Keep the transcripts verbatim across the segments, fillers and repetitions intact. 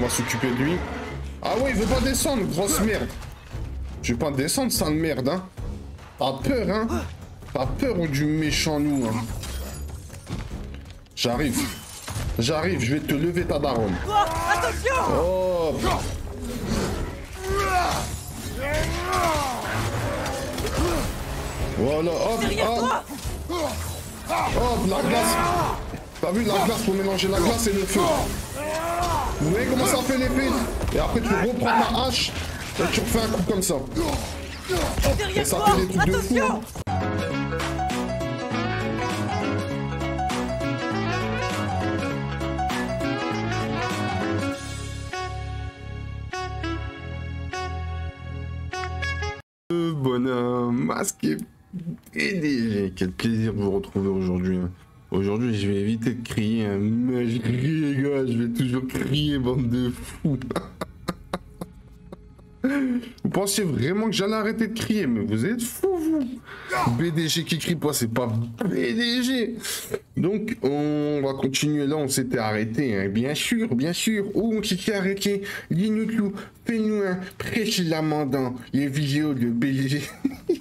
va s'occuper de lui. Ah ouais, il veut pas descendre, grosse merde. Je vais pas descendre, sale merde, hein. T'as peur, hein. T'as peur du méchant loup, hein. J'arrive. J'arrive, je vais te lever ta daronne. Attention! Oh. Voilà, hop, hop. Hop, la glace. T'as vu la glace pour mélanger la glace et le feu. Vous voyez comment ça fait l'effet? Et après tu reprends la hache et tu refais un coup comme ça. Et ça fait des trucs de fou. Hein. Le bonhomme masqué P D G. Quel plaisir de vous retrouver aujourd'hui. Aujourd'hui, je vais éviter de crier, hein. Mais je crie, les gars, je vais toujours crier, bande de fous. Vous pensiez vraiment que j'allais arrêter de crier, mais vous êtes fous, vous. B D G qui crie pas, c'est pas B D G. Donc, on va continuer là, on s'était arrêté, hein. Bien sûr, bien sûr. Où on s'était arrêté? Dis-nous tout, fais-nous un précédemment dans les vidéos de B D G.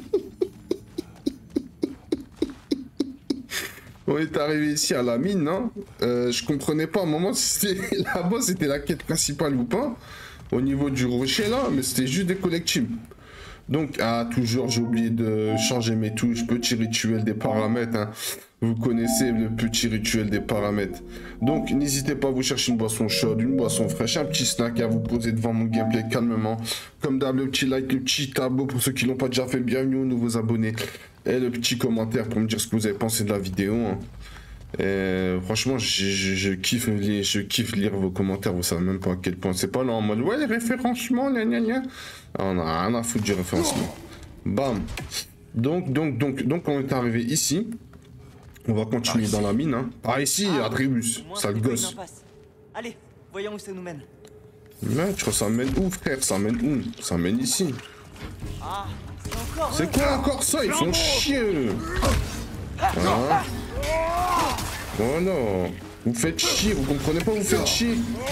On est arrivé ici à la mine, hein. Euh, je comprenais pas à un moment si c'était là-bas, c'était la quête principale ou pas, au niveau du rocher là, mais c'était juste des collectibles. Donc, ah, toujours, j'ai oublié de changer mes touches, petit rituel des paramètres, hein. Vous connaissez le petit rituel des paramètres. Donc, n'hésitez pas à vous chercher une boisson chaude, une boisson fraîche, un petit snack à vous poser devant mon gameplay calmement. Comme d'hab, le petit like, le petit tableau pour ceux qui l'ont pas déjà fait, bienvenue aux nouveaux abonnés. Et le petit commentaire pour me dire ce que vous avez pensé de la vidéo. Hein. Et, franchement, je, je, je, kiffe, je kiffe lire vos commentaires. Vous savez même pas à quel point. C'est pas là en mode ouais, les référencements, gna gna gna. Ah, on a rien à foutre du référencement. Bam. Donc, donc, donc, donc, on est arrivé ici. On va continuer dans la mine. Hein. Ah, ici, ah, Atreus, sale gosse. Allez, voyons où ça nous mène. Là, tu crois ça mène où, frère? Ça mène où? Ça mène ici. Ah, c'est quoi encore ça? Ils font chier. Hein? Voilà. Vous faites chier, vous comprenez pas, vous faites chier.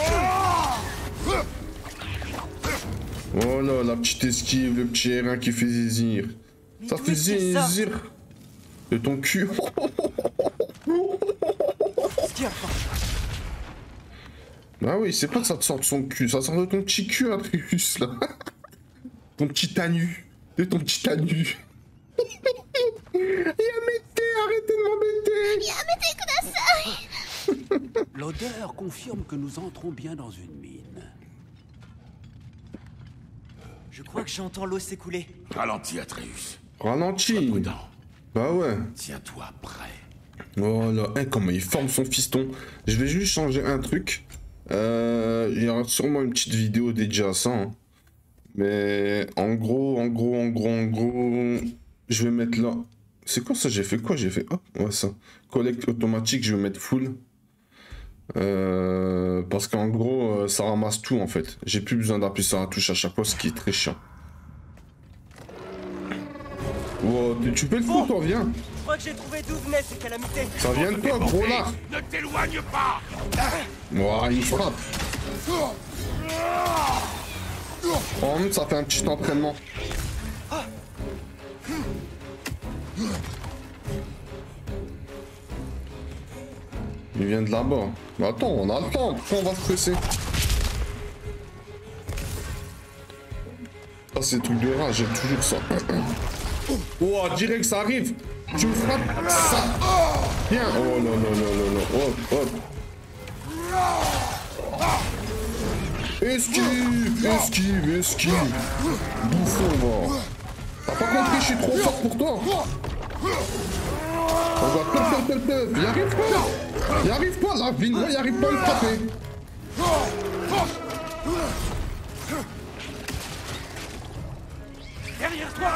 Voilà, la petite esquive, le petit R un qui fait zizir. Ça fait zizir. De ton cul. Ah oui, c'est pas que ça te sort de son cul, ça sort de ton petit cul, Atreus, là. Ton petit anu. De ton petit anu. Yamete, arrêtez de m'embêter. Yamete Kudasai. L'odeur confirme que nous entrons bien dans une mine. Je crois que j'entends l'eau s'écouler. Ralentis, Atreus. Ralentis. Bah ouais. Tiens-toi prêt. Voilà. Hey, comment il forme son fiston. Je vais juste changer un truc. Euh, il y aura sûrement une petite vidéo dédiée à ça. Hein. Mais en gros, en gros, en gros, en gros, je vais mettre là. C'est quoi ça? J'ai fait quoi? J'ai fait hop, ouais ça. Collecte automatique, je vais mettre full. Euh, parce qu'en gros, ça ramasse tout en fait. J'ai plus besoin d'appuyer sur la touche à chaque fois, ce qui est très chiant. Wow, tu peux le foutre, toi, viens. Je crois que j'ai trouvé d'où venaient ces calamités. Ça vient de toi, gros là. Ne t'éloigne pas. Ouah, il frappe. Oh, ça fait un petit entraînement. Il vient de là-bas. Mais attends, on a le temps. Pourquoi on va se presser? Ah, c'est des trucs de rage, j'aime toujours ça. Oh, direct, ça arrive. Tu me frappes, ça. Viens. Oh non, non, non, non, non. Hop, hop. Esquive, esquive, esquive. Bouffon, va. T'as pas compris, je suis trop fort pour toi. On va peur, peur, peur, peur. Il arrive pas. Il arrive pas, la ville, il arrive pas à me frapper. Derrière toi.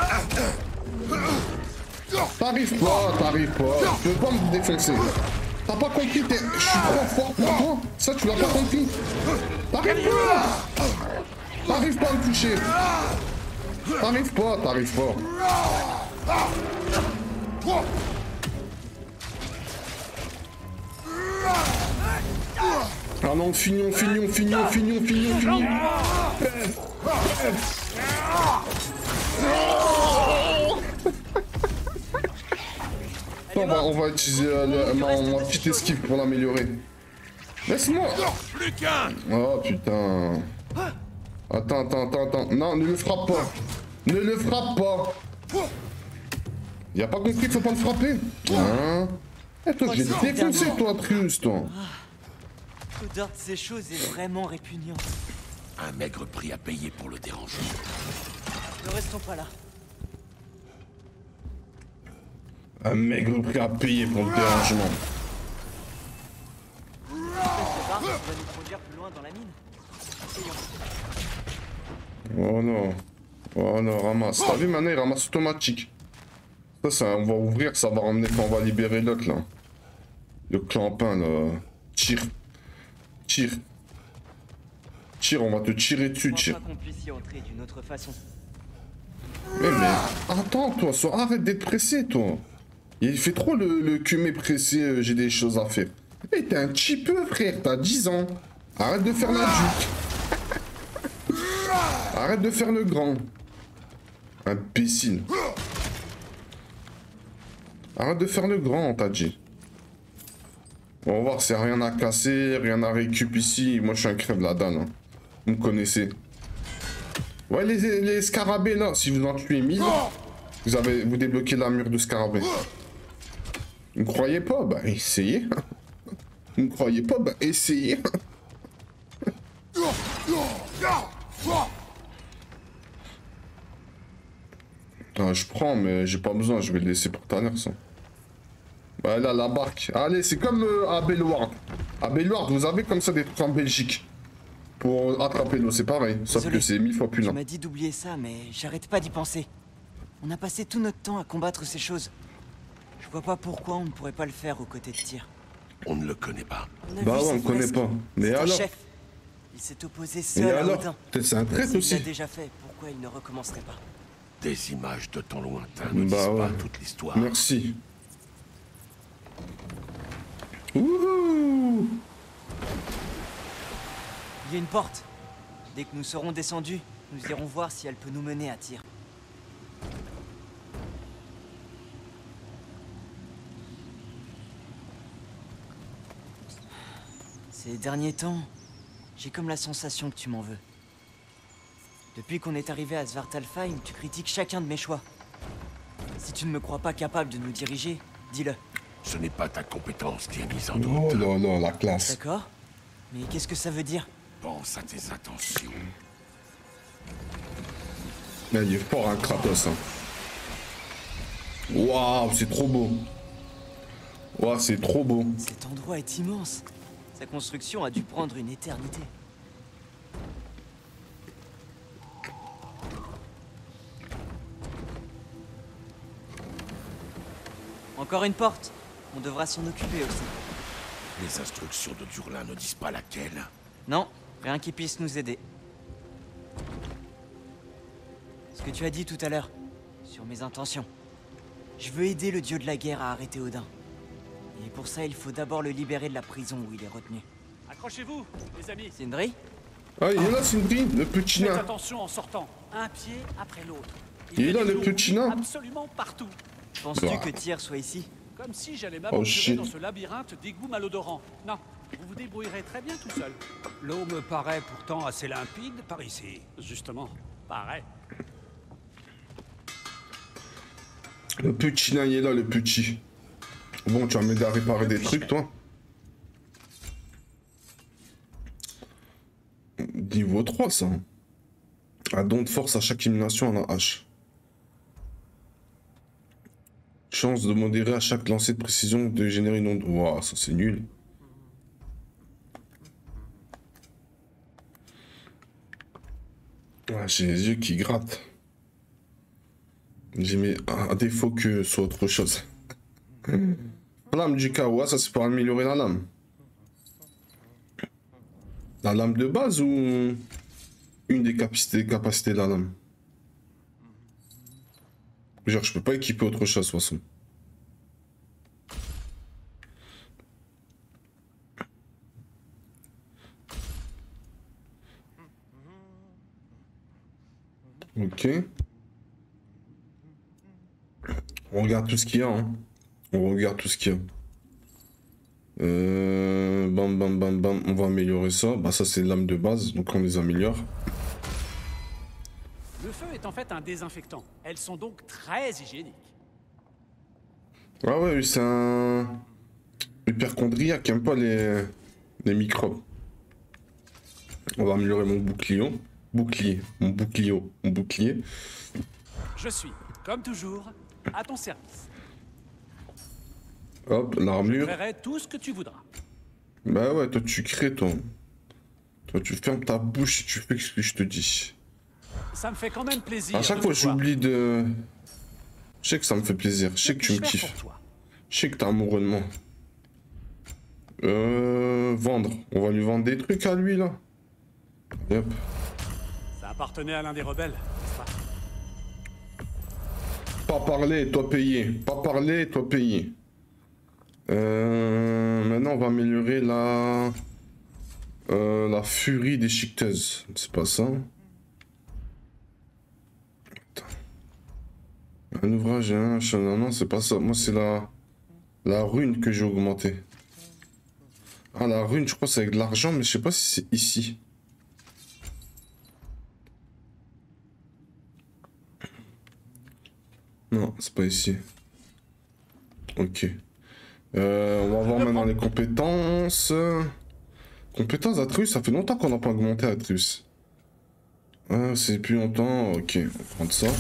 T'arrives pas, t'arrives pas. Tu peux pas me défoncer. T'as pas compris, je suis trop fort pour toi. Ça, tu l'as pas compris. T'arrives pas. T'arrives pas à me toucher. T'arrives pas, t'arrives pas. Ah non, fini, fini, fini, fini, fini, fini. On va, on va utiliser euh, le- ma, ma petite esquive pour l'améliorer. Laisse-moi. Plus qu'un. Oh putain. Attends, attends, attends, attends. Non, ne le frappe pas. Ne le frappe pas. Il a pas compris qu'il faut pas le frapper. Hein? Eh toi, je vais te défoncer, toi, Trius, toi. L'odeur de ces choses est vraiment répugnante. Un maigre prix à payer pour le dérangement. Ne restons pas là. Un maigre prix à payer pour le dérangement. Cette barre va nous conduire plus loin dans la mine. Essayons. Oh non. Oh non, ramasse. T'as vu maintenant, il ramasse automatique. Ça, ça, on va ouvrir, ça va ramener quand on va libérer l'autre, là. Le clampin, là. Tire. Tire. Tire, on va te tirer dessus, Je pense tire. pas qu'on puisse y entrer d'une autre façon. Mais, mais, attends, toi, sois, arrête d'être pressé, toi. Il fait trop le, le cumé pressé, euh, j'ai des choses à faire. Mais t'es un petit peu, frère, t'as dix ans. Arrête de faire l'adulte. Arrête de faire le grand. Imbécile. Arrête de faire le grand, t'as dit. On va voir, c'est rien à casser, rien à récup ici. Moi, je suis un crève la dalle. Hein. Vous me connaissez. Ouais, les, les scarabées, là, si vous en tuez mille, vous avez vous débloquez la mur de scarabée. Vous ne croyez pas? Bah, essayez. Vous ne croyez pas? Bah, essayez. Ah, je prends, mais j'ai pas besoin, je vais le laisser pour tout à l'heure, ça. Bah là, la barque. Allez, c'est comme euh, à Belloir. À Belloir, vous avez comme ça des trucs en Belgique. Pour attraper l'eau, c'est pareil. Sauf Désolé. que c'est mille fois plus Tu lent. m'as dit d'oublier ça, mais j'arrête pas d'y penser. On a passé tout notre temps à combattre ces choses. Je vois pas pourquoi on ne pourrait pas le faire aux côtés de Tyr. On ne le connaît pas. On a Bah vu ouais, ses on le connaît fresques. pas. Mais C'est un alors? chef. Il s'est opposé Et seul à alors? Odin. Peut-être c'est un traître S'il aussi. l'a déjà fait, pourquoi il ne recommencerait pas? Des images de temps lointain ne Bah disent ouais. pas toute l'histoire. Merci. Ouhou! Il y a une porte. Dès que nous serons descendus, nous irons voir si elle peut nous mener à Tyr. Ces derniers temps, j'ai comme la sensation que tu m'en veux. Depuis qu'on est arrivé à Svartalfheim, tu critiques chacun de mes choix. Si tu ne me crois pas capable de nous diriger, dis-le. Ce n'est pas ta compétence qui est mise en Oh doute. là là, la classe. D'accord? Mais qu'est-ce que ça veut dire? Pense à tes intentions. Mais il est fort, un Kratos. Hein. Waouh, c'est trop beau. Waouh, c'est trop beau. Cet endroit est immense. Sa construction a dû prendre une éternité. Encore une porte. On devra s'en occuper aussi. Les instructions de Durlin ne disent pas laquelle. Non, rien qui puisse nous aider. Ce que tu as dit tout à l'heure, sur mes intentions. Je veux aider le dieu de la guerre à arrêter Odin. Et pour ça, il faut d'abord le libérer de la prison où il est retenu. Accrochez-vous, les amis. Sindri? Ah, il est là, Sindri, le petit Faites nain. attention en sortant. Un pied après l'autre. Il est y a là, des le loups petit nain. Absolument partout. Penses-tu Ah. que Tyr soit ici? Comme si j'allais Oh, m'aventurer shit. dans ce labyrinthe d'égouts malodorants. Non, vous vous débrouillerez très bien tout seul. L'eau me paraît pourtant assez limpide par ici. Justement, pareil. Le petit nain, il est là, le petit. Bon, tu vas m'aider à réparer des trucs, toi. Niveau trois, ça. Un don de force à chaque élimination à la hache. Chance de modérer à chaque lancer de précision de générer une onde. Waouh, ça c'est nul. Ah, j'ai les yeux qui grattent. J'ai mis à défaut que ce soit autre chose. Lame du chaos, ça c'est pour améliorer la lame. La lame de base ou une des capacités, capacités de la lame? Genre, je peux pas équiper autre chose de toute façon. Ok. On regarde tout ce qu'il y a. Hein. On regarde tout ce qu'il y a. Euh, bam, bam, bam, bam. On va améliorer ça. Bah, ça, c'est l'âme de base. Donc, on les améliore. Le feu est en fait un désinfectant. Elles sont donc très hygiéniques. Ah ouais, oui, c'est un hyperchondriaque qui aime pas les... les microbes. On va améliorer mon bouclier. Bouclier. Mon bouclier. Mon bouclier. Je suis, comme toujours, à ton service. Hop, Je l'armure. créerai tout ce que tu voudras. Bah ouais, toi tu crées ton... Toi tu fermes ta bouche et tu fais ce que je te dis. Ça me fait quand même plaisir. À chaque de fois te voir. j'oublie de... Je sais que ça me fait plaisir, je sais que tu me Que puis-je faire kiffes. pour toi? Je sais que t'es amoureux de moi. Euh... Vendre. On va lui vendre des trucs à lui là. Yep. Ça appartenait à l'un des rebelles, n'est-ce pas? Pas parler, toi payer. Pas parler, toi payer. Euh... Maintenant on va améliorer la... Euh, la furie des chiqueteuses. C'est pas ça. Un ouvrage, un non, non, c'est pas ça. Moi, c'est la... la rune que j'ai augmentée. Ah, la rune, je crois que c'est avec de l'argent, mais je sais pas si c'est ici. Non, c'est pas ici. Ok. Euh, on va voir maintenant les compétences. Compétences Atreus, ça fait longtemps qu'on n'a pas augmenté Atreus. Ah, c'est plus longtemps. Ok, on va prendre ça.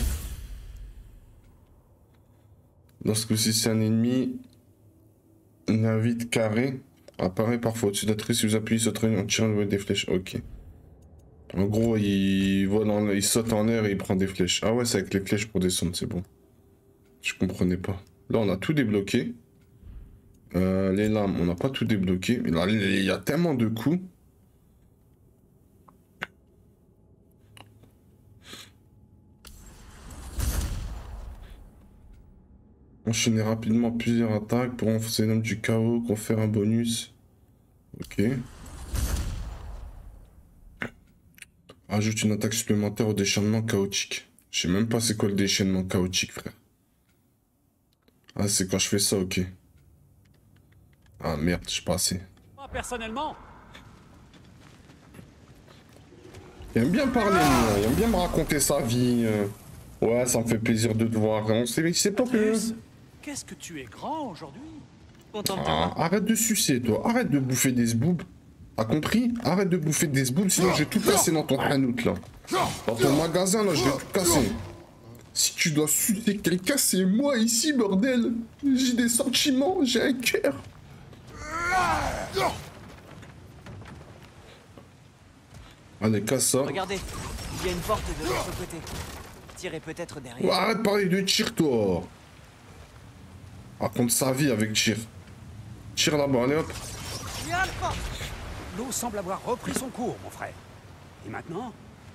Lorsque si c'est un ennemi, un vide carré apparaît parfois au-dessus d'Atreus. Si vous appuyez sur le en tirant des flèches. Ok. En gros, il vole en... il saute en l'air et il prend des flèches. Ah ouais, c'est avec les flèches pour descendre, c'est bon. Je comprenais pas. Là, on a tout débloqué. Euh, les lames, on n'a pas tout débloqué. Mais là, il y a tellement de coups. Enchaîner rapidement plusieurs attaques pour renforcer l'homme du chaos, confère un bonus. Ok. Ajoute une attaque supplémentaire au déchaînement chaotique. Je sais même pas c'est quoi le déchaînement chaotique, frère. Ah, c'est quand je fais ça, ok. Ah merde, je suis pas assez. Moi, personnellement, Il aime bien parler, moi. Il aime bien me raconter sa vie. euh. Ouais, ça me fait plaisir de te voir. On sait, c'est pas que... Atreus, qu'est-ce que tu es grand aujourd'hui? Content de te Ah, voir. arrête de sucer, toi. Arrête de bouffer des zboubs. T'as compris? Arrête de bouffer des zboubs, sinon je vais tout casser dans ton hanout, là. Dans ton magasin, là, je vais tout casser. Si tu dois sucer quelqu'un, c'est moi ici, bordel. J'ai des sentiments, j'ai un cœur. Allez, casse ça. Regardez, il y a une porte de l'autre côté. Tirez peut-être derrière. Ouais, arrête de parler de tir, toi. Raconte sa vie avec tir. Tire là-bas, allez hop. L'eau semble avoir repris son cours, mon frère. Et maintenant?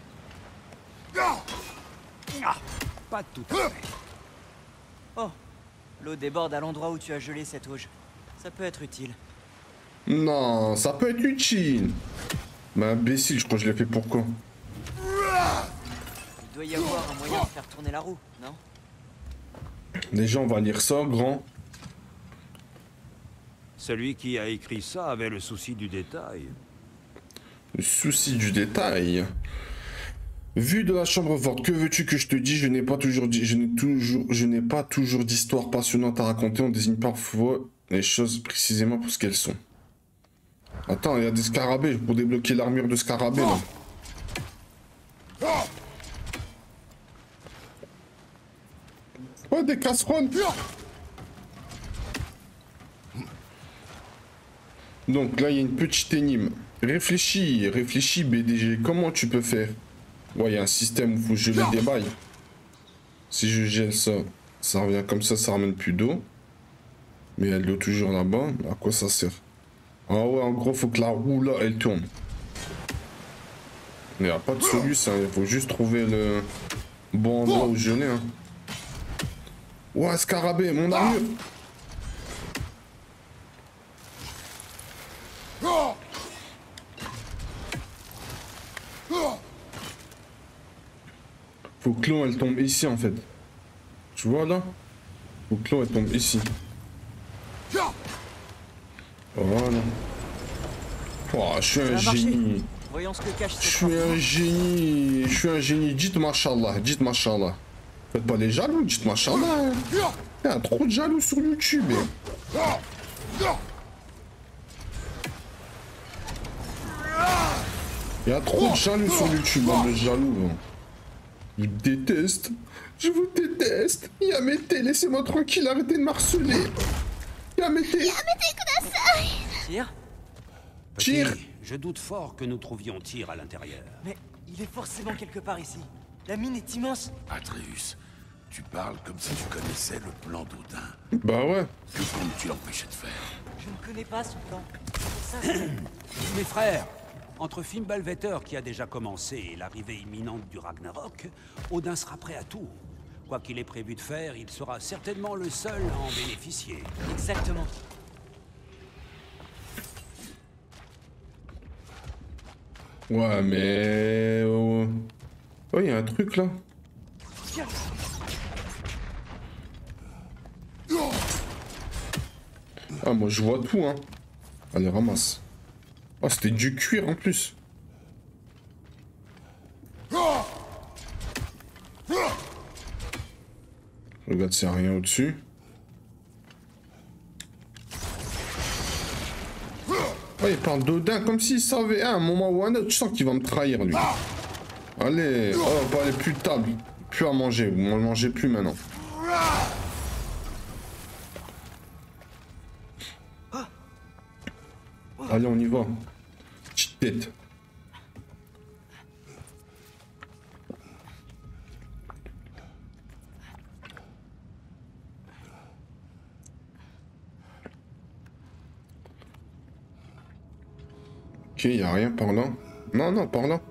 Ah, pas tout à fait. Oh, l'eau déborde à l'endroit où tu as gelé cette auge. Ça peut être utile. Non, ça peut être utile. Mais imbécile, je crois que je l'ai fait pour quand? Il doit y avoir un moyen de faire tourner la roue, non? Déjà, on va lire ça, grand. Celui qui a écrit ça avait le souci du détail. Le souci du détail. Vue de la chambre forte, que veux-tu que je te dise? Je n'ai pas toujours dit, je n'ai toujours, je n'ai pas toujours d'histoire passionnante à raconter. On désigne parfois les choses précisément pour ce qu'elles sont. Attends, il y a des scarabées pour débloquer l'armure de scarabée là. Ouais, des casseroles. Donc là, il y a une petite énigme. Réfléchis, réfléchis, B D G. Comment tu peux faire? Ouais, il y a un système où il faut geler des bails. Si je gèle ça, ça revient comme ça, ça ramène plus d'eau. Mais elle doit toujours là-bas. À quoi ça sert? Ah ouais, en gros, faut que la roue là, elle tourne. Il n'y a pas de solution, il faut juste trouver le bon endroit où geler. Hein. Ouais, scarabée, mon armure. Faut que l'eau elle tombe ici en fait. Tu vois là? Faut que l'eau elle tombe ici. Voilà. Oh, je suis un génie. Voyons ce que cache Je suis un génie. Je suis un génie. Dites machallah. Dites machallah. Faites pas les jaloux. Dites machallah. Il y a trop de jaloux sur YouTube. Il y a trop de jaloux sur YouTube. Hein, de jaloux. Je vous déteste. Je vous déteste. Yamete, laissez-moi tranquille. Arrêtez de m'harceler. Yamete. Tire. Tire. Petit, je doute fort que nous trouvions Tyr à l'intérieur. Mais il est forcément quelque part ici. La mine est immense. Atreus, tu parles comme si tu connaissais le plan d'Odin. Bah ouais. Que comptes-tu l'empêcher de faire? Je ne connais pas son plan. C'est pour ça que- Mes frères, entre Fimbulvetter qui a déjà commencé et l'arrivée imminente du Ragnarok, Odin sera prêt à tout. Quoi qu'il ait prévu de faire, il sera certainement le seul à en bénéficier. Exactement. Ouais, mais... Oh, oh, il y a un truc, là. Ah, moi, je vois tout, hein. Allez, ramasse. Oh, c'était du cuir, en plus. Regarde, c'est rien au-dessus. Oh, il parle d'Odin comme s'il savait à un moment ou un autre. Je sens qu'il va me trahir, lui. Allez, oh, on va aller plus de table. Plus à manger. Vous ne mangez plus maintenant. Allez, on y va. Petite tête. Ok, il n'y a rien par là. Non, non, par là.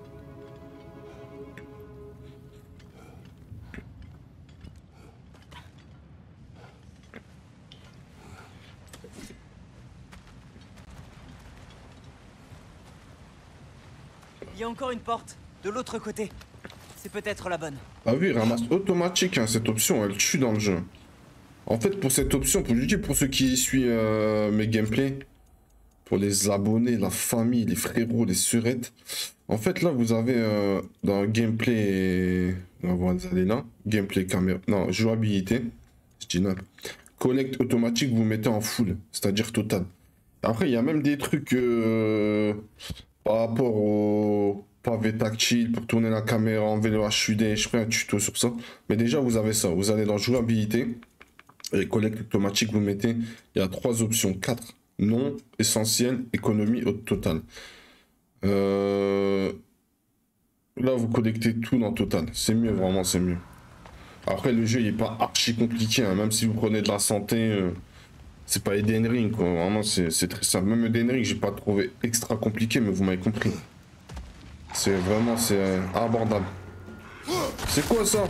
Il y a encore une porte, de l'autre côté. C'est peut-être la bonne. Ah oui, ramasse automatique, hein, cette option, elle tue dans le jeu. En fait, pour cette option, pour, je dis pour ceux qui suivent euh, mes gameplays, pour les abonnés, la famille, les frérots, les surettes, en fait, là, vous avez euh, dans gameplay, on va aller là, gameplay caméra, non, jouabilité, je dis non, collect automatique, vous mettez en full, c'est-à-dire total. Après, il y a même des trucs euh, par rapport au pavé tactile pour tourner la caméra en vélo H U D. Je ferai un tuto sur ça. Mais déjà, vous avez ça. Vous allez dans jouabilité et collecte automatique. Vous mettez, il y a trois options, quatre. Non, essentiel, économie, au total. Euh, là, vous connectez tout dans total. C'est mieux, vraiment, c'est mieux. Après, le jeu, il n'est pas archi compliqué. Hein. Même si vous prenez de la santé, euh, c'est pas Elden Ring, quoi. Vraiment, c'est très simple. Même Elden Ring, j'ai pas trouvé extra compliqué, mais vous m'avez compris. C'est vraiment, c'est euh, abordable. C'est quoi ça?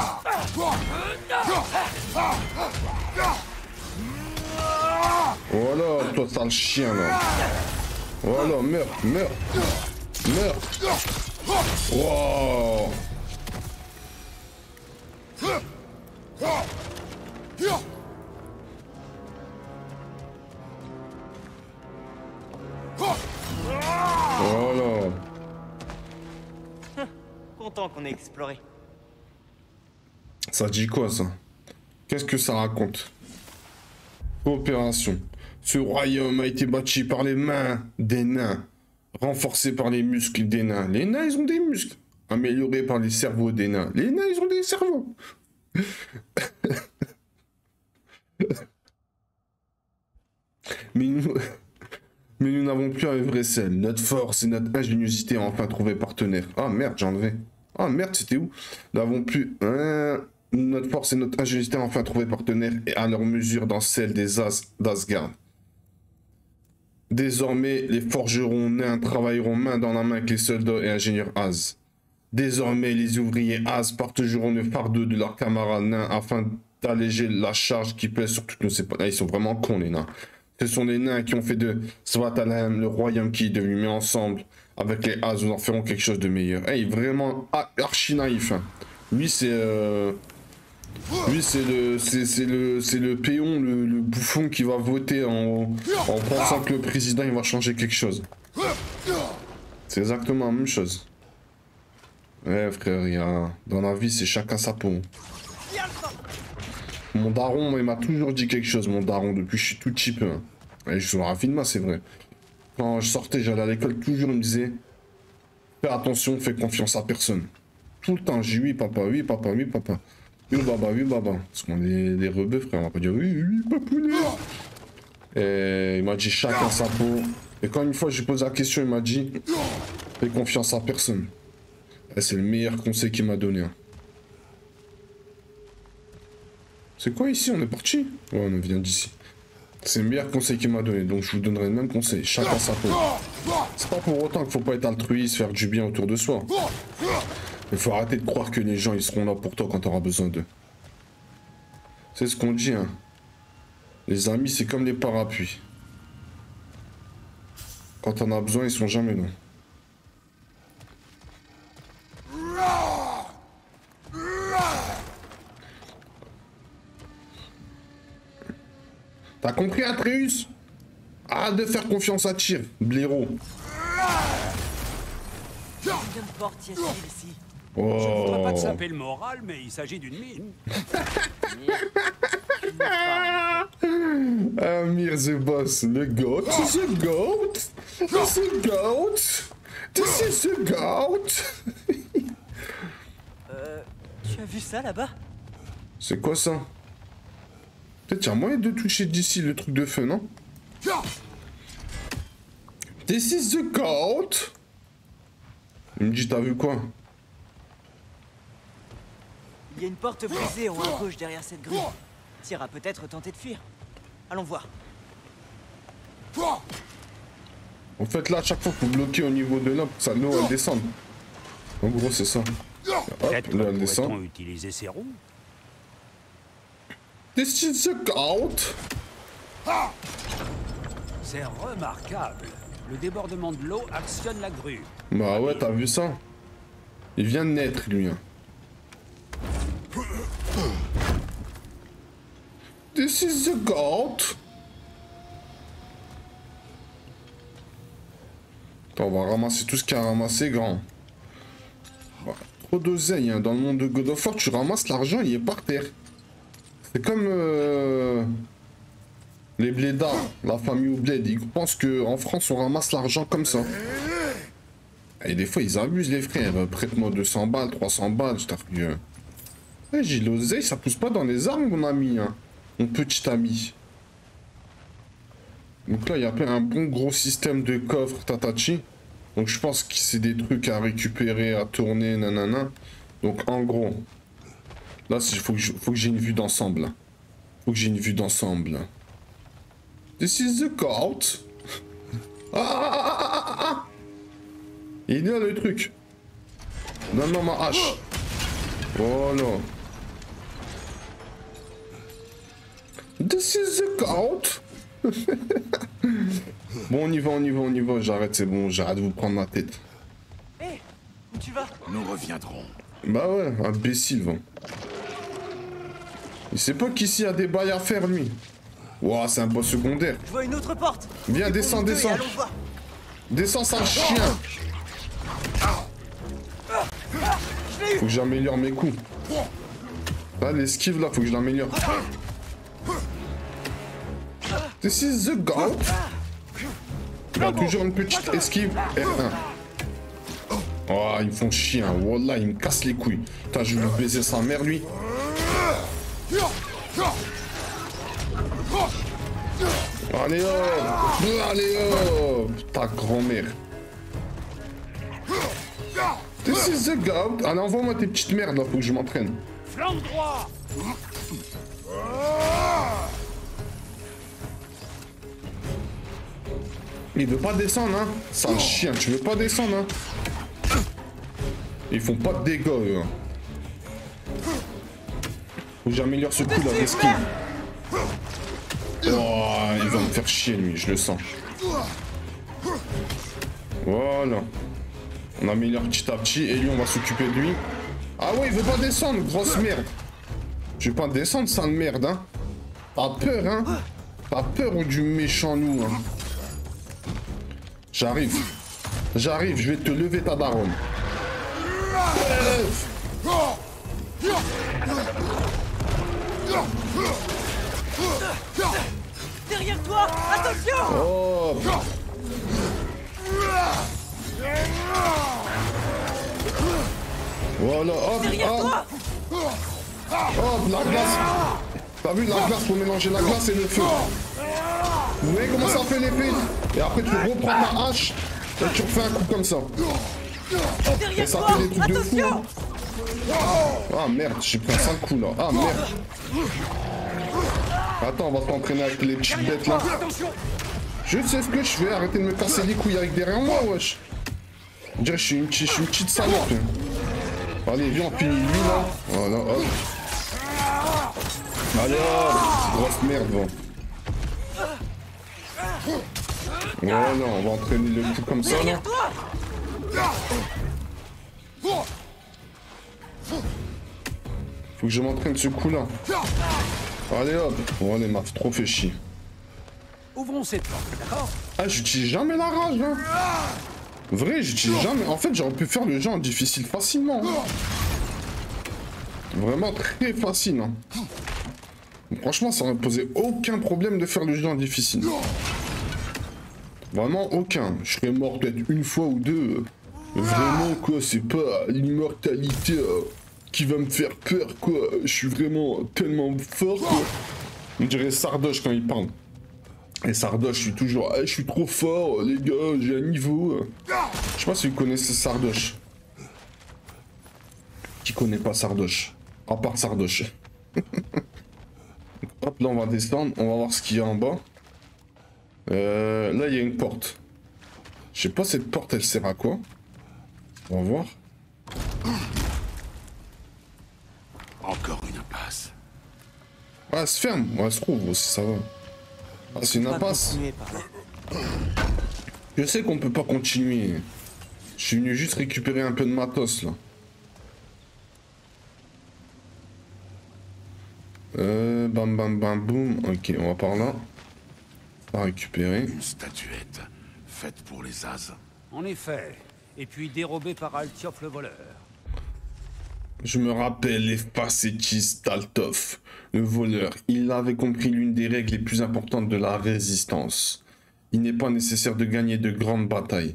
Voilà, toi, sale chien, là. Voilà, meurs, meurs. Meurs. Wow. Voilà. Content qu'on ait exploré. Ça dit quoi, ça? Qu'est-ce que ça raconte? Coopération. Ce royaume a été bâti par les mains des nains, renforcé par les muscles des nains. Les nains, ils ont des muscles. Amélioré par les cerveaux des nains. Les nains, ils ont des cerveaux. Mais nous... Mais nous n'avons plus un vrai sel. Notre force et notre ingéniosité ont enfin trouvé partenaire. Ah merde, j'ai enlevé. Ah merde, c'était où? Nous n'avons plus... Hein, notre force et notre ingéniosité ont enfin trouvé partenaire et à leur mesure dans celle des As d'Asgard. Désormais, les forgerons nains travailleront main dans la main avec les soldats et ingénieurs As. Désormais, les ouvriers As partageront le fardeau de leurs camarades nains afin d'alléger la charge qui pèse sur toutes nos épaules. Ah, ils sont vraiment cons, les nains. Ce sont les nains qui ont fait de Svartalheim le royaume qui est devenu. Mais ensemble, avec les As, nous en ferons quelque chose de meilleur. Hey, vraiment archi naïf. Hein. Lui, c'est... Euh... Lui, c'est le, c'est le, c'est le péon, le, le bouffon qui va voter en, en pensant que le président il va changer quelque chose. C'est exactement la même chose. Ouais, frère, il y a... dans la vie, c'est chacun sa peau. Mon daron, il m'a toujours dit quelque chose, mon daron, depuis que je suis tout cheap. Hein. Et je suis rapidement, c'est vrai. Quand je sortais, j'allais à l'école, toujours, il me disait fais attention, fais confiance à personne. Tout le temps, j'ai dit oui, papa, oui, papa, oui, papa. Oui, baba, oui, baba. Parce qu'on est des rebeux, frère, on va pas dire oui, oui, papounet. Et il m'a dit chacun sa peau. Et quand une fois, j'ai posé la question, il m'a dit fais confiance à personne. Et c'est le meilleur conseil qu'il m'a donné. Hein. C'est quoi ici? On est parti? Ouais, on vient d'ici. C'est le meilleur conseil qu'il m'a donné, donc je vous donnerai le même conseil. Chacun sa peau. C'est pas pour autant qu'il faut pas être altruiste, faire du bien autour de soi. Il faut arrêter de croire que les gens ils seront là pour toi quand tu auras besoin d'eux. C'est ce qu'on dit, hein. Les amis, c'est comme les parapluies. Quand t'en as besoin, ils sont jamais là. T'as compris, Atreus? Arrête de faire confiance à Tyr, blaireau. Oh. Je ne voudrais pas te Oh. saper le moral, mais il s'agit d'une mine. Amir the boss, le goat, the goat, the goat, this is the goat. Euh, tu as vu ça là-bas? C'est quoi ça? Peut-être qu'il y a moyen de toucher d'ici le truc de feu, non? This is the goat. Il me dit, t'as vu quoi? Il y a une porte brisée en haut à gauche derrière cette grille. Tyr a peut-être tenté de fuir. Allons voir. En fait, là, à chaque fois, faut bloquer au niveau de là pour que ça l'eau elle descende. En gros, c'est ça. Hop, Peut-être là, elle pourrait-on descend. utiliser ces roues? This is the goat. C'est remarquable. Le débordement de l'eau actionne la grue. Bah ouais, t'as vu ça? Il vient de naître, lui. Hein. This is the goat. Attends, on va ramasser tout ce qu'il y a à ramasser, grand. Bah, trop d'oseille, hein. Dans le monde de God of War, tu ramasses l'argent, il est par terre. C'est comme euh, les blédards, la famille au bled. Ils pensent qu'en France, on ramasse l'argent comme ça. Et des fois, ils abusent, les frères. Prête-moi deux cents balles, trois cents balles. Je hey, j'ai l'oseille, ça pousse pas dans les arbres, mon ami. Hein. Mon petit ami. Donc là, il y a plein un bon gros système de coffres Tatachi. Donc je pense que c'est des trucs à récupérer, à tourner, nanana. Donc en gros, là, il faut que j'ai une vue d'ensemble. Faut que j'ai une vue d'ensemble. This is the goat. Ah, ah, ah, ah, ah, ah. Il est là le truc. Donne-moi ma hache. Voilà. This is the goat. Bon, on y va, on y va, on y va. J'arrête, c'est bon, j'arrête de vous prendre la tête. Hé, hey, où tu vas? Nous reviendrons. Bah ouais, imbécile, va. Il sait pas qu'ici y a des bails à faire, lui. Ouah, c'est un boss secondaire. Je vois une autre porte. Viens, descends, descends. Descends, sale chien. Faut que j'améliore mes coups. Là, l'esquive, là, faut que je l'améliore. This is the goat. Il a toujours une petite esquive. R un. Oh, ils me font chier, hein. Wallah, ils me cassent les couilles. Putain, je vais lui baiser sa mère, lui. Allez hop. Allez hop. Ta grand-mère. This is the goat. Allez, envoie-moi tes petites merdes, là, faut que je m'entraîne. Flanc droit. Il veut pas descendre, hein. C'est un chien, tu veux pas descendre, hein. Ils font pas de dégâts, eux. Hein. Faut que j'améliore ce coup, là, d'esquive. Oh, il va me faire chier, lui, je le sens. Voilà. On améliore petit à petit, et lui, on va s'occuper de lui. Ah ouais, il veut pas descendre, grosse merde. Je vais pas descendre, sale merde, hein. T'as peur, hein. T'as peur ou du méchant loup, hein. J'arrive. J'arrive, je vais te lever ta daronne. Derrière toi! Attention! Oh. Voilà, hop, Derrière hop. toi! Hop, la glace. T'as vu la glace pour mélanger la glace et le feu. Vous voyez comment ça fait l'épée? Et après tu reprends ta hache et tu refais un coup comme ça. Et Derrière ça toi! fait des trucs de fou. Attention! Hein. Ah merde, j'ai pris un sale coup là. Ah merde. Attends, on va s'entraîner avec les petites bêtes là. Je sais ce que je fais, arrêtez de me casser les couilles avec derrière moi, wesh. On dirait que je suis une, je suis une petite salope. Allez, viens, on finit lui là. Voilà, hop. Allez, hop. Grosse merde, bon. Voilà, on va entraîner le coup comme ça là. Derrière toi! Faut que je m'entraîne ce coup là. Allez hop. Bon, allez, m'a trop fait chier. Ouvrons cette porte, d'accord? Ah, j'utilise jamais la rage, hein. Vrai, j'utilise jamais. En fait, j'aurais pu faire le jeu en difficile facilement. Hein. Vraiment très facile. Hein. Franchement, ça aurait posé aucun problème de faire le jeu en difficile. Vraiment aucun. Je serais mort peut-être une fois ou deux. Vraiment, quoi, c'est pas l'immortalité euh, qui va me faire peur, quoi. Je suis vraiment tellement fort, quoi. On dirait Sardoche quand il parle. Et Sardoche, je suis toujours... Ah, je suis trop fort, les gars, j'ai un niveau. Je sais pas si vous connaissez Sardoche. Qui connaît pas Sardoche? À part Sardoche. Hop, là, on va descendre. On va voir ce qu'il y a en bas. Euh, là, il y a une porte. Je sais pas, cette porte, elle sert à quoi? On va voir. Encore une impasse. Ah, elle se ferme. Ouais, elle se rouvre aussi, ça va. Ah, c'est une On va impasse. continuer par là. Je sais qu'on peut pas continuer. Je suis venu juste récupérer un peu de matos, là. Euh, bam, bam, bam, boum. Ok, on va par là. On va récupérer. Une statuette, faite pour les As. En effet. Et puis dérobée par Altiof le voleur. Je me rappelle Efpacetis Taltov, le voleur. Il avait compris l'une des règles les plus importantes de la résistance. Il n'est pas nécessaire de gagner de grandes batailles.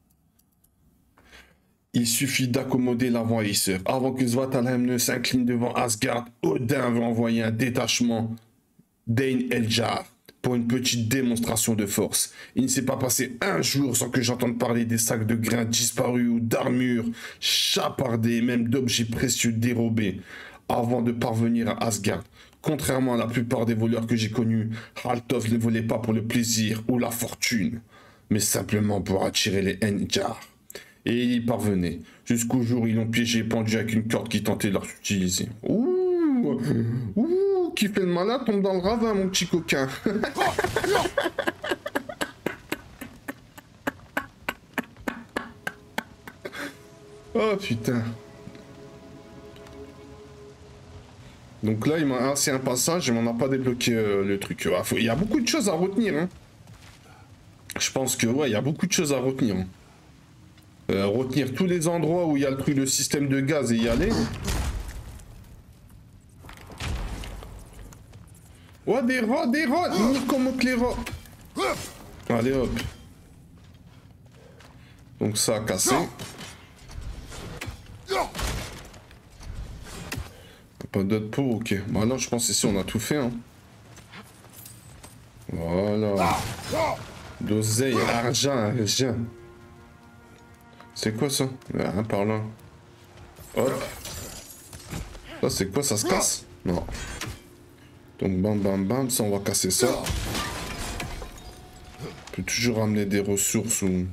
Il suffit d'accommoder l'envahisseur. Avant que Svartalfheim ne s'incline devant Asgard, Odin veut envoyer un détachement d'Ein Eljar pour une petite démonstration de force. Il ne s'est pas passé un jour sans que j'entende parler des sacs de grains disparus ou d'armures chapardées, même d'objets précieux dérobés, avant de parvenir à Asgard. Contrairement à la plupart des voleurs que j'ai connus, Altov ne volait pas pour le plaisir ou la fortune, mais simplement pour attirer les Eljar. Et il y parvenait, jusqu'au jour où ils l'ont piégé et pendu avec une corde qui tentait de leur utiliser. Ouh, ouh, qui fait le malin tombe dans le ravin, mon petit coquin. Oh putain. Donc là, il m'a ah, c'est un passage, mais on n'a pas débloqué euh, le truc. Ah, faut... Il y a beaucoup de choses à retenir. Hein. Je pense que ouais, il y a beaucoup de choses à retenir. Hein. Euh, retenir tous les endroits où il y a le truc, le système de gaz et y aller. Ouais, des rats, des rats, ni comme que les rats. Allez hop. Donc ça a cassé. Pas d'autres pots, ok. Bah là, je pense ici on a tout fait. Hein. Voilà. D'oseille, argent, argent. C'est quoi ça? Ah, par là. Hop. Ça, c'est quoi? Ça se casse? Non. Donc, bam, bam, bam. Ça, on va casser ça. On peut toujours ramener des ressources ou...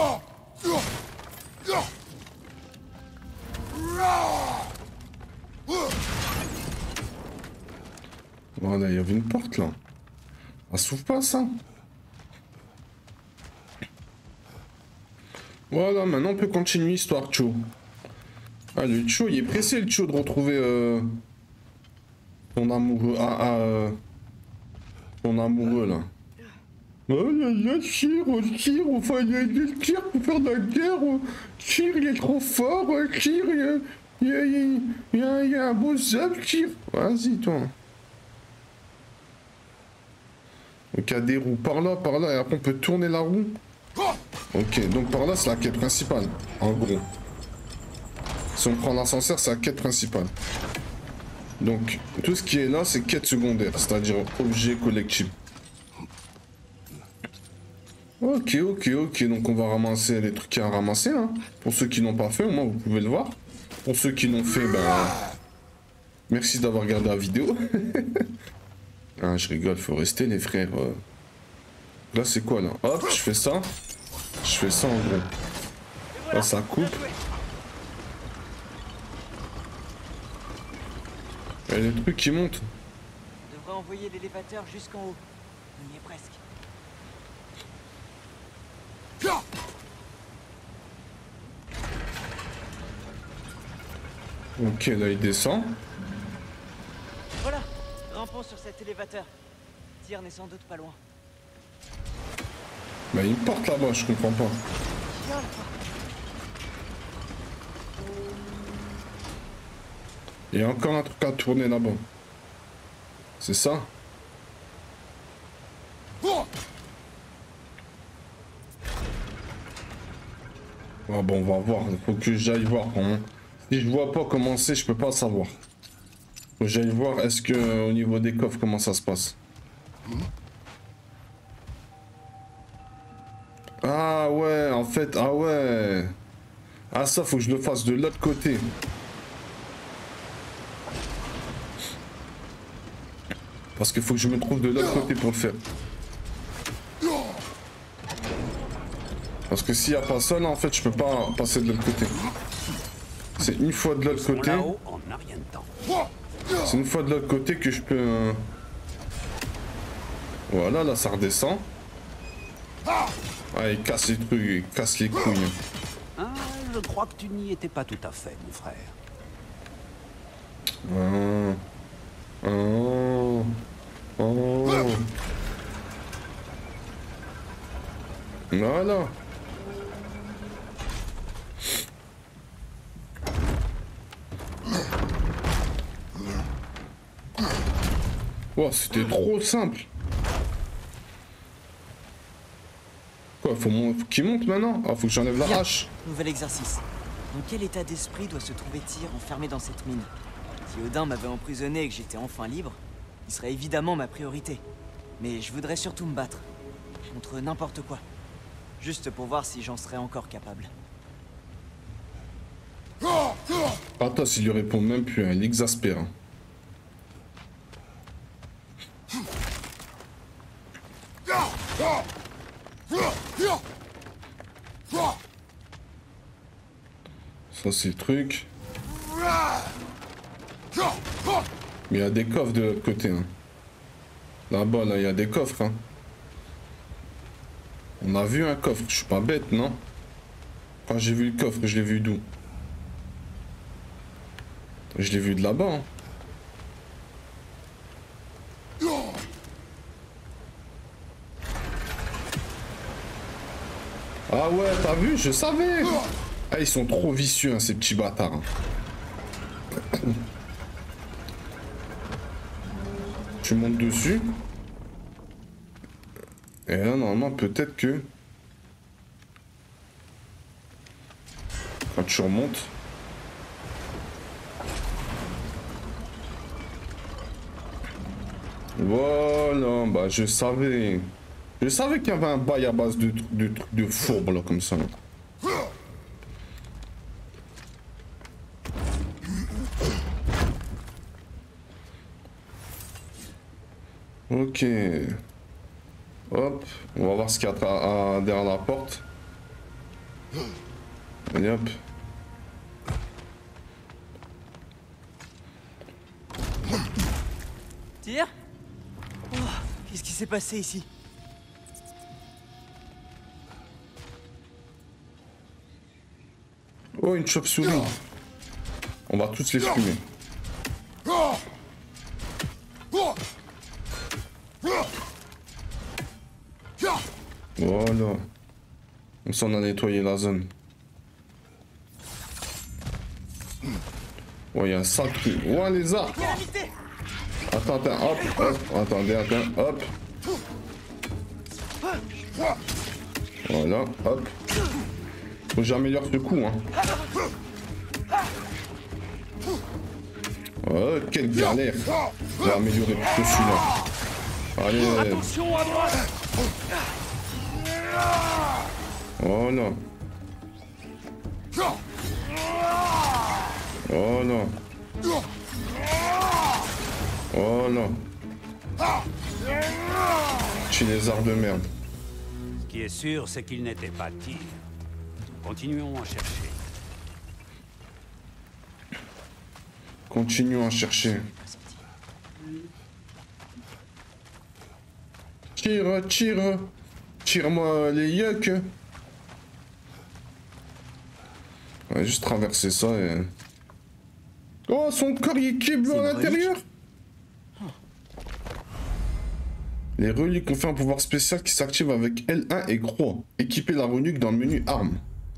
Voilà, il y avait une porte, là. Elle s'ouvre pas, ça? Voilà, maintenant on peut continuer histoire, Cho. Ah, le Cho, il est pressé, le Cho, de retrouver euh, ton amoureux. Ah, ah, euh, ton amoureux, là. Oh là là, Tyr, Tyr, enfin, il y a des Tyr pour faire de la guerre. Tyr, il est trop fort. Tyr, il y a, il y a, il y a, il y a un beau zap, Tyr. Vas-y, toi. Donc, il y a des roues par là, par là, et après, on peut tourner la roue. Ok, donc par là, c'est la quête principale, en gros. Si on prend l'ascenseur, c'est la quête principale. Donc, tout ce qui est là, c'est quête secondaire, c'est-à-dire objet collectible. Ok, ok, ok, donc on va ramasser les trucs à ramasser, hein. Pour ceux qui n'ont pas fait, au moins, vous pouvez le voir. Pour ceux qui l'ont fait, ben... merci d'avoir regardé la vidéo. Ah, je rigole, faut rester, les frères. Là, c'est quoi, là? Hop, je fais ça. Je fais ça, en gros. Là, ça coupe. Et les trucs qui montent. On devrait envoyer l'élévateur jusqu'en haut. On y est presque. Ok, là, il descend. Voilà, grimpons sur cet élévateur. Tyr n'est sans doute pas loin. Bah, il me porte là-bas, je comprends pas. Il y a encore un truc à tourner là-bas. C'est ça? Ah bon, on va voir. Il faut que j'aille voir comment. Si je vois pas comment c'est, je peux pas savoir. Faut que j'aille voir est-ce que au niveau des coffres, comment ça se passe. Ah ouais, en fait, ah ouais. Ah ça, faut que je le fasse de l'autre côté. Parce qu'il faut que je me trouve de l'autre côté pour le faire. Parce que s'il n'y a pas ça, là, en fait, je peux pas passer de l'autre côté. C'est une fois de l'autre côté. C'est une fois de l'autre côté que je peux... Euh... Voilà, là, ça redescend. Ah, il casse les trucs, il casse les couilles. Ah, je crois que tu n'y étais pas tout à fait, mon frère. Ah. Oh. Oh. Voilà. Oh, c'était trop simple. Quoi, faut, mon... faut qu'il monte maintenant? Ah, faut que j'enlève la Bien. hache. Nouvel exercice. Dans quel état d'esprit doit se trouver Tyr enfermé dans cette mine? Si Odin m'avait emprisonné et que j'étais enfin libre, il serait évidemment ma priorité. Mais je voudrais surtout me battre. Contre n'importe quoi. Juste pour voir si j'en serais encore capable. Attends, s'il lui répond même plus, hein, il exaspère. Ça, c'est le truc. Mais il y a des coffres de l'autre côté. Hein. Là-bas, là, il y a des coffres. Hein. On a vu un coffre. Je suis pas bête, non? Quand j'ai vu le coffre, je l'ai vu d'où? Je l'ai vu de là-bas. Hein. Ah ouais, t'as vu? Je savais. Ah, ils sont trop vicieux, hein, ces petits bâtards. Hein. Tu montes dessus. Et là, normalement, peut-être que... Quand tu remontes... Voilà, bah je savais. Je savais qu'il y avait un bail à base de trucs de, de, de fourbe, là, comme ça. Là. Ok. Hop, on va voir ce qu'il y a à, à, derrière la porte. Allez hop. Tyr ? Oh, qu'est-ce qui s'est passé ici? Oh, une chauve-souris. On va tous les fumer. Voilà. Comme ça, on a nettoyé la zone. Oh, il y a un sale truc. Ouais, les arts. Attends, attends, hop, hop. Attendez, attends, hop. Voilà, hop. Faut que j'améliore ce coup, hein. Oh, quelle galère. Je vais améliorer plutôt celui-là. Allez. Attention à droite. Voilà. Voilà. Voilà. Chez les arts de merde. Ce qui est sûr, c'est qu'il n'était pas tir. Continuons à chercher. Continuons à chercher. Tire, tire. Tire-moi les yucks. On va juste traverser ça et... Oh, son corps il est qui est bleu à l'intérieur. Les reliques confèrent un pouvoir spécial qui s'active avec L un et croix. Équiper la relique dans le menu armes.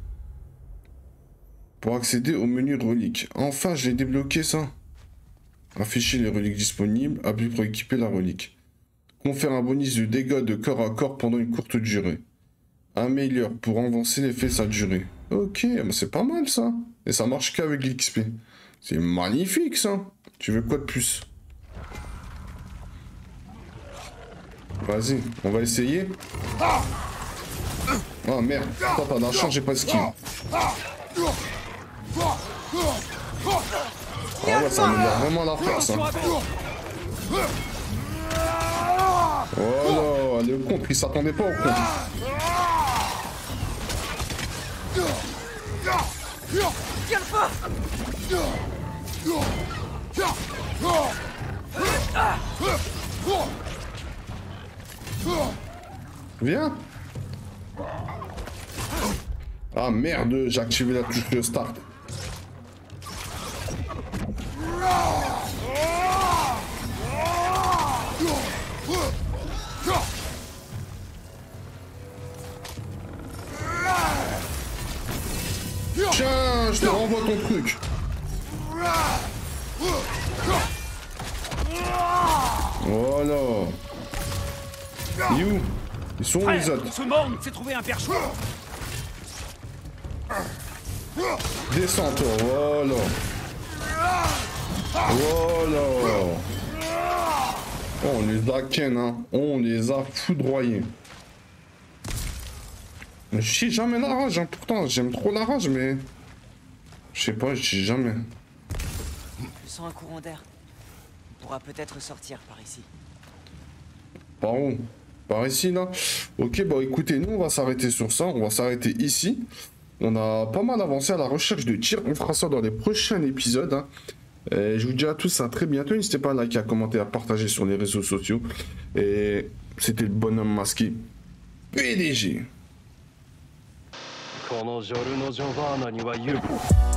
Pour accéder au menu relique. Enfin, je l'ai débloqué ça. Afficher les reliques disponibles. Appuyer pour équiper la relique. Confère un bonus de dégâts de corps à corps pendant une courte durée. Améliore pour avancer l'effet de sa durée. Ok, c'est pas mal ça. Et ça marche qu'avec l'X P. C'est magnifique ça. Tu veux quoi de plus? Vas-y, on va essayer. Oh merde, attends, t'as de la chance, j'ai pas de skill. Ah ouais, ça améliore vraiment la force. Hein. Oh là, le contre, il s'attendait pas au contre. Viens. Ah merde, j'ai activé la touche de start. Tiens, je te renvoie ton truc. Voilà. Et où? Ils sont où les autres? Ce monde s'est trouvé un perchoir. Descends toi, voilà. Voilà. Oh, on les a ken, hein. On les a foudroyés. Je sais jamais la rage, hein. Pourtant j'aime trop la rage, mais... Je sais pas, je sais jamais. Je sens un courant d'air. On pourra peut-être sortir par ici. Par où? Par ici, là? Ok, bah écoutez, nous on va s'arrêter sur ça. On va s'arrêter ici. On a pas mal avancé à la recherche de tir. On fera ça dans les prochains épisodes. Hein. Et je vous dis à tous à très bientôt. N'hésitez pas à liker, à commenter, à partager sur les réseaux sociaux. Et c'était le bonhomme masqué P D G. このジョルノ・ジョバーナには言う